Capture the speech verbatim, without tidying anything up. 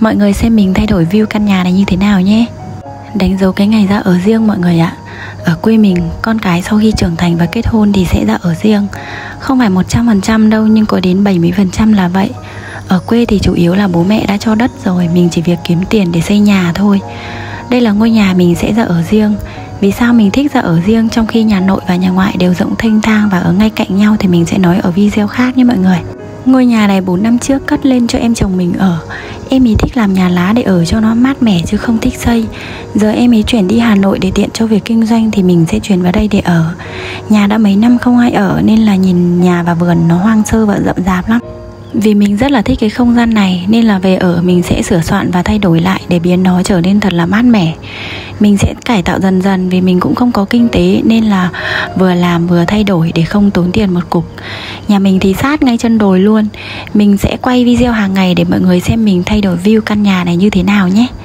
Mọi người xem mình thay đổi view căn nhà này như thế nào nhé. Đánh dấu cái ngày ra ở riêng mọi người ạ. Ở quê mình, con cái sau khi trưởng thành và kết hôn thì sẽ ra ở riêng. Không phải một trăm phần trăm đâu, nhưng có đến bảy mươi phần trăm là vậy. Ở quê thì chủ yếu là bố mẹ đã cho đất rồi, mình chỉ việc kiếm tiền để xây nhà thôi. Đây là ngôi nhà mình sẽ ra ở riêng. Vì sao mình thích ra ở riêng trong khi nhà nội và nhà ngoại đều rộng thênh thang và ở ngay cạnh nhau thì mình sẽ nói ở video khác nhé mọi người. Ngôi nhà này bốn năm trước cất lên cho em chồng mình ở. Em ý thích làm nhà lá để ở cho nó mát mẻ chứ không thích xây. Giờ em ý chuyển đi Hà Nội để tiện cho việc kinh doanh thì mình sẽ chuyển vào đây để ở. Nhà đã mấy năm không ai ở nên là nhìn nhà và vườn nó hoang sơ và rậm rạp lắm. Vì mình rất là thích cái không gian này nên là về ở mình sẽ sửa soạn và thay đổi lại để biến nó trở nên thật là mát mẻ. Mình sẽ cải tạo dần dần vì mình cũng không có kinh tế nên là vừa làm vừa thay đổi để không tốn tiền một cục. Nhà mình thì sát ngay chân đồi luôn. Mình sẽ quay video hàng ngày để mọi người xem mình thay đổi view căn nhà này như thế nào nhé.